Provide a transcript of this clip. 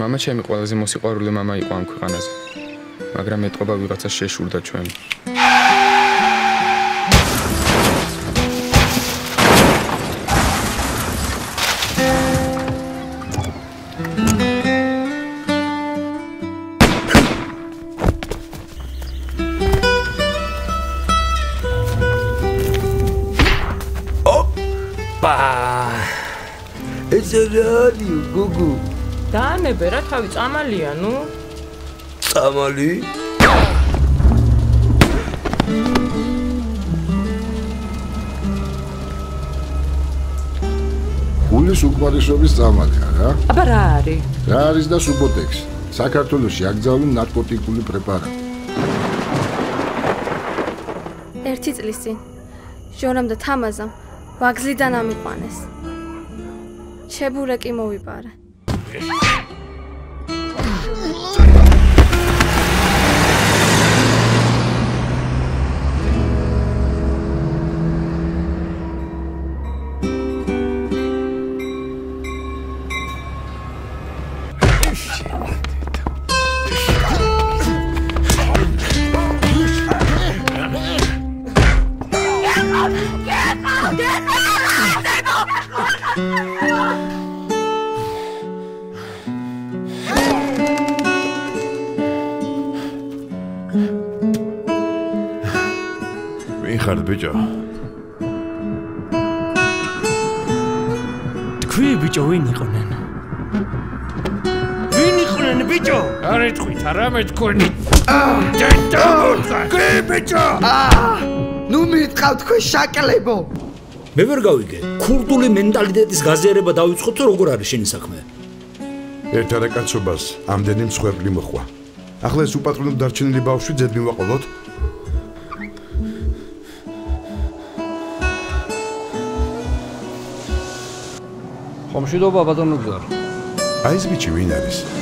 მამა ჩემი ყველაზე მოსიყვარული მამა იყო ამ ქვეყანაზე. მაგრამ ეტყობა ვიღაცა შეშურდა ჩვენ. Ezerali, Gugu. დაანებე რა თავი წამალია, ნუ? წამალი? გულის უკმარისობის წამალია რა? აბა რა არის? რა არის და სუბოტექსი. საქართველოში აკრძალული ნარკოტიკული პრეპარატი. 1 წლის წინ ჟორამ და თამაზამ ვაგზლიდან ამიყვანეს. ჩებურეკი მოვიპარე. ხართ ბიჭო? თქვი ბიჭო ვინ იყვნენ? ვინ იყვნენ ბიჭო? არ ეთქვით არამე თქვენი. თქვი ბიჭო! ნუ მითხავ თქვენ შაკლებო. მე ვერ გავიგე. ქურდული მენტალიტეტის გაზიარება დავიწყოთ თუ როგორ არის შენი საქმე? ერთ არაკაცობას ამდენი მსხვერპლი მოხვა. ახლა ეს უპატრონო დარჩენილი ბავშვი ძედ მივაყოლოთ. ხომშვიდობა ბატონო გზარ. აი ეს ბიჭი ვინ არის?